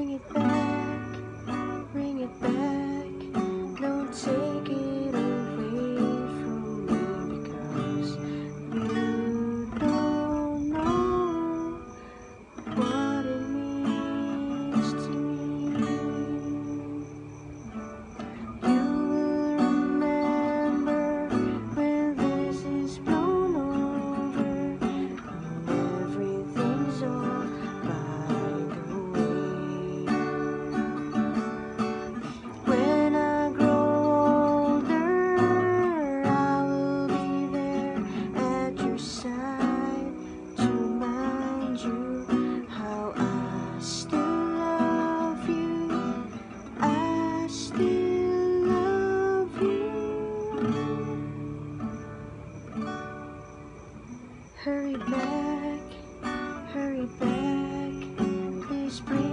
Bring it back, bring it back. Don't take it away from me, because you don't know what it means to me. You will remember when this is blown over and everything's all by the way. When I grow older, I will be there at your side to remind you how I still love you. I still love you. Hurry back, please bring